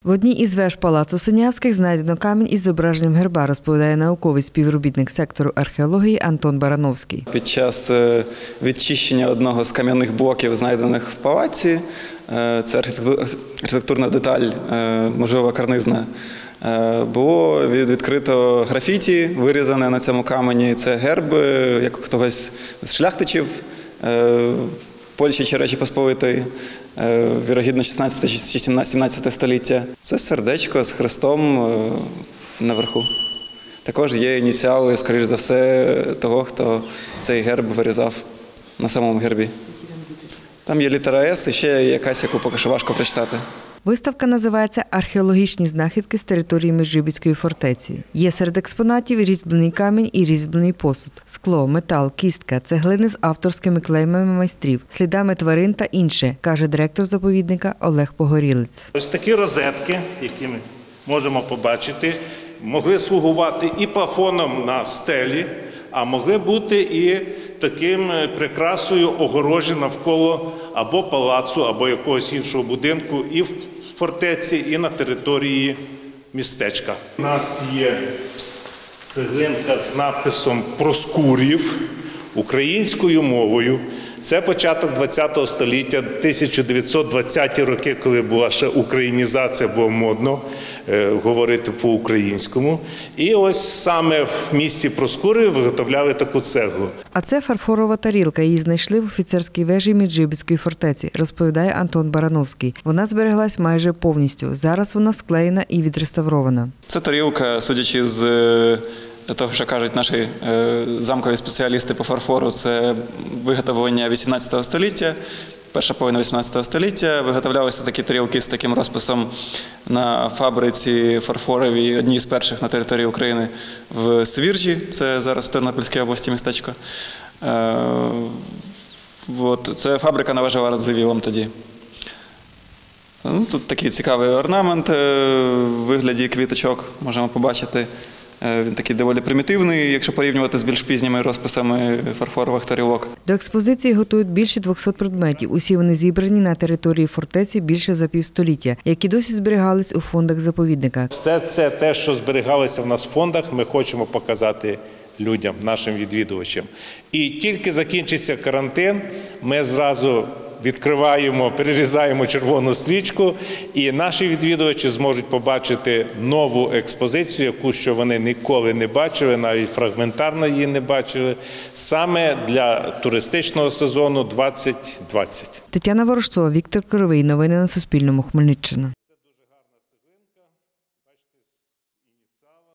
В одній із веж палацу Синявських знайдено камінь із зображенням герба, розповідає науковий співробітник сектору археології Антон Барановський. Під час відчищення одного з кам'яних блоків, знайдених в палаці, це архітектурна деталь, можливо, карнизна, було відкрито графіті, вирізане на цьому камені. Це герб, як хтось з шляхтичів Польщі чи Речі Посполитої, вірогідно 16 чи 17 століття. Це сердечко з хрестом наверху. Також є ініціали, скоріш за все, того, хто цей герб вирізав на самому гербі. Там є літера «С» і ще якась, яку поки що важко прочитати. Виставка називається «Археологічні знахідки з території Межибіцької фортеці». Є серед експонатів різьблений камінь і різьблений посуд, скло, метал, кістка, цеглини з авторськими клеймами майстрів, слідами тварин та інше, каже директор заповідника Олег Погорілець. Ось такі розетки, які ми можемо побачити, могли слугувати і плафоном на стелі, а могли бути і таким прикрасою огорожі навколо або палацу, або якогось іншого будинку і в фортеці, і на території містечка. У нас є цеглинка з надписом «Проскурів» українською мовою. Це початок ХХ століття, 1920-ті роки, коли була ще українізація, було модно говорити по-українському. І ось саме в місті Проскурів виготовляли таку цеглу. А це фарфорова тарілка. Її знайшли в офіцерській вежі Меджибіцької фортеці, розповідає Антон Барановський. Вона збереглась майже повністю. Зараз вона склеєна і відреставрована. Це тарілка, судячи з того, що кажуть наші замкові спеціалісти по фарфору, це виготовлення 18 століття, перша половина 18 століття. Виготовлялися такі тарілки з таким розписом на фабриці фарфоровій, одній з перших на території України в Свіржі, це зараз в Тернопільській області містечко. Це фабрика належала Радзивілам тоді. Тут такий цікавий орнамент в вигляді квіточок, можемо побачити. Він такий доволі примітивний, якщо порівнювати з більш пізніми розписами фарфорових тарілок. До експозиції готують більше 200 предметів. Усі вони зібрані на території фортеці більше за півстоліття, які досі зберігались у фондах заповідника. Все це те, що зберігалося в нас в фондах, ми хочемо показати людям, нашим відвідувачам. І тільки закінчиться карантин, ми зразу відкриваємо, перерізаємо червону стрічку, і наші відвідувачі зможуть побачити нову експозицію, яку що вони ніколи не бачили, навіть фрагментарно її не бачили, саме для туристичного сезону 2020. Тетяна Ворожцова, Віктор Коровий. Новини на Суспільному. Хмельниччина.